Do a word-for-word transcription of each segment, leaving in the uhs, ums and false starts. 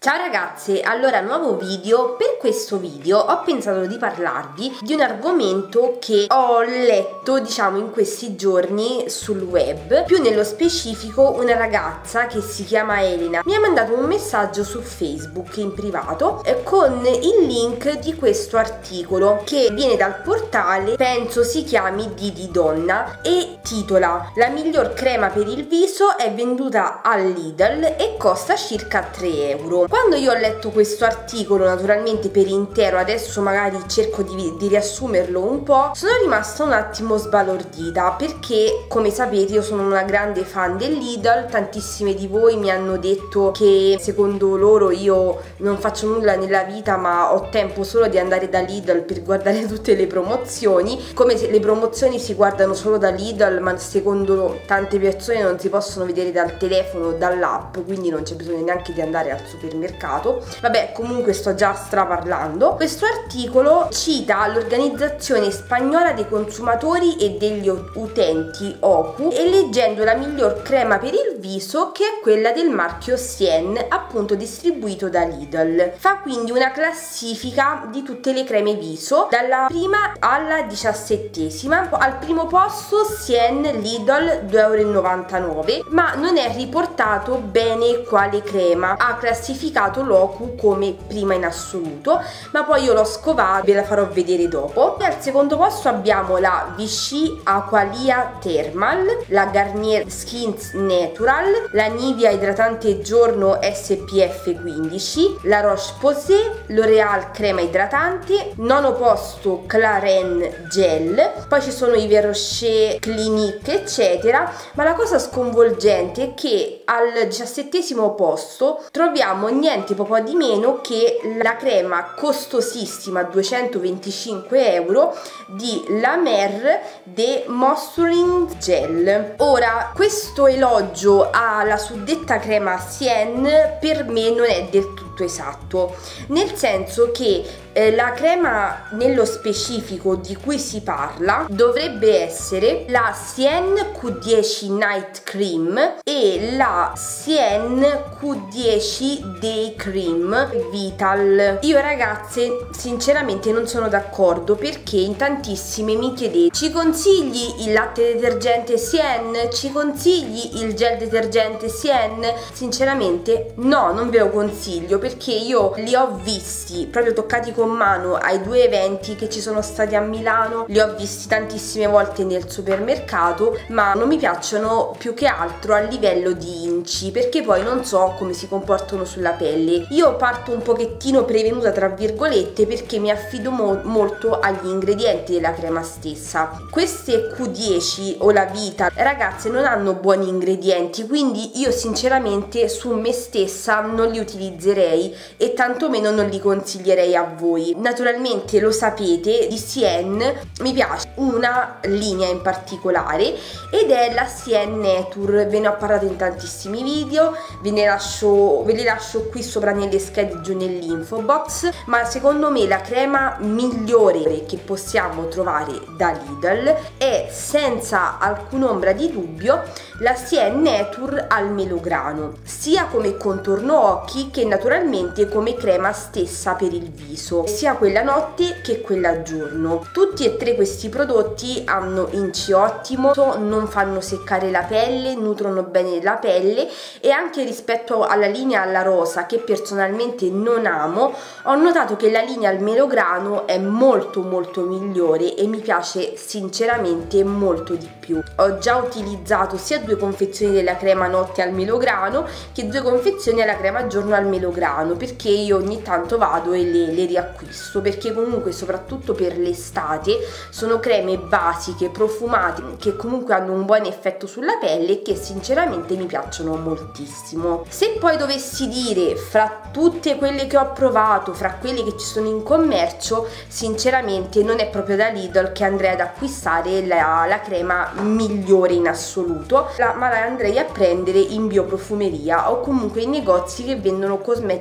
Ciao ragazze, allora nuovo video. Per questo video ho pensato di parlarvi di un argomento che ho letto diciamo in questi giorni sul web. Più nello specifico una ragazza che si chiama Elena mi ha mandato un messaggio su Facebook in privato eh, con il link di questo articolo che viene dal portale, penso si chiami Didi Donna, e titola: la miglior crema per il viso è venduta al Lidl e costa circa tre euro. Quando io ho letto questo articolo, naturalmente per intero, adesso magari cerco di, di riassumerlo un po', sono rimasta un attimo sbalordita perché, come sapete, io sono una grande fan del Lidl. Tantissime di voi mi hanno detto che secondo loro io non faccio nulla nella vita ma ho tempo solo di andare da Lidl per guardare tutte le promozioni, come se le promozioni si guardano solo da Lidl, ma secondo tante persone non si possono vedere dal telefono o dall'app, quindi non c'è bisogno neanche di andare al supermercato. Vabbè, comunque sto già straparlando. Questo articolo cita l'Organizzazione Spagnola dei Consumatori e degli Utenti O C U e leggendo la miglior crema per il viso, che è quella del marchio Sien, appunto distribuito da Lidl. Fa quindi una classifica di tutte le creme viso dalla prima alla diciassettesima. Al primo posto Sien Lidl due euro e novantanove, ma non è riportato bene quale crema ha classificato l'O C U come prima in assoluto, ma poi io l'ho scovata, ve la farò vedere dopo. E al secondo posto abbiamo la Vichy Aqualia Thermal, la Garnier Skins Natural, la Nivea idratante giorno S P F quindici, la Roche-Posay, L'Oreal crema idratante, nono posto Clarins Gel, poi ci sono i Verochet, Clinique eccetera. Ma la cosa sconvolgente è che al diciassettesimo posto troviamo niente po' di meno che la crema costosissima duecentoventicinque euro di La Mer de Moisturizing Gel. Ora, questo elogio alla suddetta crema Sien per me non è del tutto esatto, nel senso che eh, la crema nello specifico di cui si parla dovrebbe essere la Sien Q dieci Night Cream e la Sien Q dieci Day Cream Vital. Io ragazze sinceramente non sono d'accordo, perché in tantissime mi chiedete: ci consigli il latte detergente Sien? Ci consigli il gel detergente Sien? Sinceramente no, non ve lo consiglio, perché io li ho visti proprio toccati con mano ai due eventi che ci sono stati a Milano, li ho visti tantissime volte nel supermercato, ma non mi piacciono più che altro a livello di inci, perché poi non so come si comportano sulla pelle. Io parto un pochettino prevenuta tra virgolette, perché mi affido mo molto agli ingredienti della crema stessa. Queste Q dieci o la Vita, ragazze, non hanno buoni ingredienti, quindi io sinceramente su me stessa non li utilizzerei e tantomeno non li consiglierei a voi. Naturalmente lo sapete, di Sien mi piace una linea in particolare ed è la Sien Nature. Ve ne ho parlato in tantissimi video, ve ne lascio, ve li lascio qui sopra nelle schede giù nell'info box, ma secondo me la crema migliore che possiamo trovare da Lidl è senza alcun'ombra di dubbio la Sien Nature al melograno, sia come contorno occhi che naturalmente come crema stessa per il viso, sia quella notte che quella giorno. Tutti e tre questi prodotti hanno inci ottimo, non fanno seccare la pelle, nutrono bene la pelle, e anche rispetto alla linea alla rosa, che personalmente non amo, ho notato che la linea al melograno è molto molto migliore e mi piace sinceramente molto di più. Ho già utilizzato sia due confezioni della crema notte al melograno che due confezioni alla crema giorno al melograno, perché io ogni tanto vado e le, le riacquisto, perché comunque soprattutto per l'estate sono creme basiche, profumate, che comunque hanno un buon effetto sulla pelle e che sinceramente mi piacciono moltissimo. Se poi dovessi dire fra tutte quelle che ho provato, fra quelle che ci sono in commercio, sinceramente non è proprio da Lidl che andrei ad acquistare la, la crema migliore in assoluto, la, ma la andrei a prendere in bioprofumeria o comunque in negozi che vendono cosmetici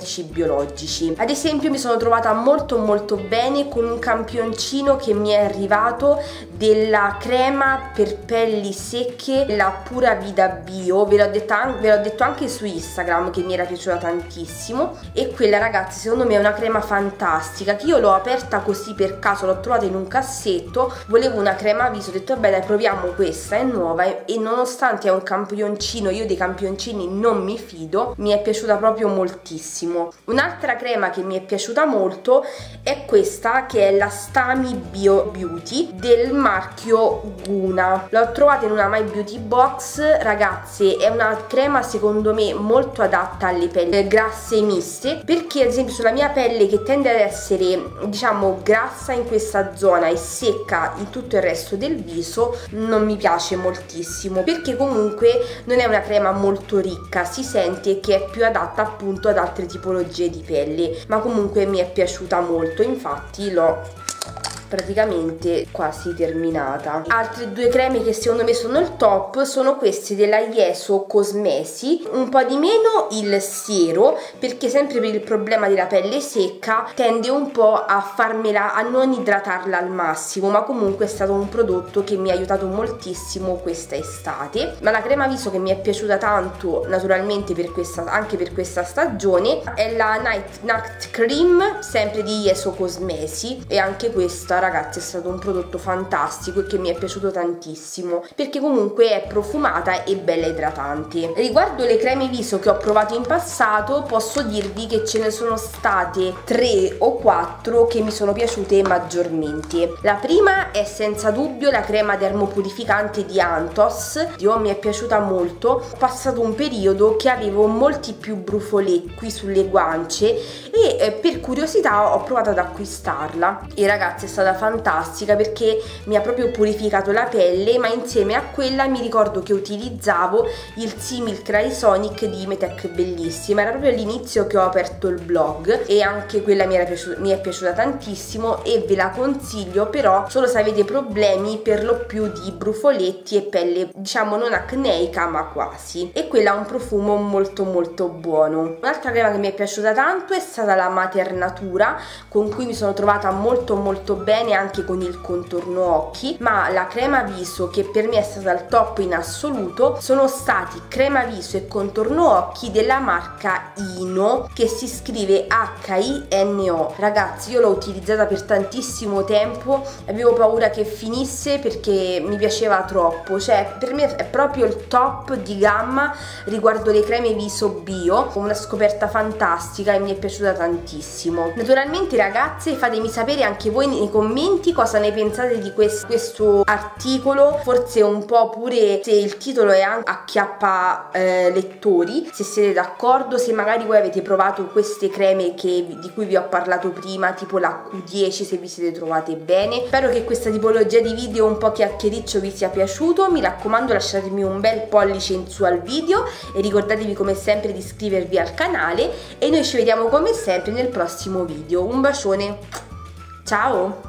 cosmetici biologici. Ad esempio mi sono trovata molto molto bene con un campioncino che mi è arrivato della crema per pelli secche, la Pura Vida Bio, ve l'ho detta, ve l'ho detto anche su Instagram che mi era piaciuta tantissimo, e quella, ragazzi, secondo me è una crema fantastica, che io l'ho aperta così per caso, l'ho trovata in un cassetto, volevo una crema viso, ho detto vabbè dai, proviamo questa, è nuova, e, e nonostante è un campioncino, io dei campioncini non mi fido, mi è piaciuta proprio moltissimo. Un'altra crema che mi è piaciuta molto è questa, che è la Stami Bio Beauty del marchio Guna. L'ho trovata in una My Beauty Box, ragazzi, è una crema secondo me molto adatta alle pelli grasse e miste, perché ad esempio sulla mia pelle, che tende ad essere diciamo grassa in questa zona e secca in tutto il resto del viso, non mi piace moltissimo, perché comunque non è una crema molto ricca, si sente che è più adatta appunto ad altre tipologie di pelle, ma comunque mi è piaciuta molto, infatti l'ho praticamente quasi terminata. Altre due creme che secondo me sono il top sono queste della Ieso Cosmesi, un po' di meno il siero, perché sempre per il problema della pelle secca tende un po' a farmela, a non idratarla al massimo, ma comunque è stato un prodotto che mi ha aiutato moltissimo questa estate. Ma la crema viso che mi è piaciuta tanto, naturalmente per questa, anche per questa stagione, è la Night Night Cream, sempre di Ieso Cosmesi, e anche questa, ragazzi, è stato un prodotto fantastico e che mi è piaciuto tantissimo, perché comunque è profumata e bella idratante. Riguardo le creme viso che ho provato in passato, posso dirvi che ce ne sono state tre o quattro che mi sono piaciute maggiormente. La prima è senza dubbio la crema dermopurificante di Anthos, io mi è piaciuta molto. Ho passato un periodo che avevo molti più brufoletti qui sulle guance e eh, per curiosità ho provato ad acquistarla, e ragazzi è stata fantastica perché mi ha proprio purificato la pelle, ma insieme a quella mi ricordo che utilizzavo il Simil Crysonic di Imetec Bellissima, era proprio all'inizio che ho aperto il blog, e anche quella mi, era piaciuta, mi è piaciuta tantissimo e ve la consiglio, però solo se avete problemi per lo più di brufoletti e pelle diciamo non acneica ma quasi, e quella ha un profumo molto molto buono. Un'altra crema che mi è piaciuta tanto è stata la Maternatura, con cui mi sono trovata molto molto bene anche con il contorno occhi, ma la crema viso che per me è stata il top in assoluto sono stati crema viso e contorno occhi della marca Ino, che si scrive H I N O. Ragazzi, io l'ho utilizzata per tantissimo tempo, avevo paura che finisse perché mi piaceva troppo, cioè per me è proprio il top di gamma riguardo le creme viso bio, una scoperta fantastica e mi è piaciuta tantissimo. Naturalmente, ragazze, fatemi sapere anche voi nei commenti cosa ne pensate di questo, questo articolo, forse un po' pure se il titolo è anche acchiappa eh, lettori, se siete d'accordo, se magari voi avete provato queste creme che, di cui vi ho parlato prima, tipo la Q dieci, se vi siete trovate bene. Spero che questa tipologia di video un po' chiacchiericcio vi sia piaciuto, mi raccomando lasciatemi un bel pollice in su al video e ricordatevi come sempre di iscrivervi al canale, e noi ci vediamo come sempre nel prossimo video. Un bacione, ciao!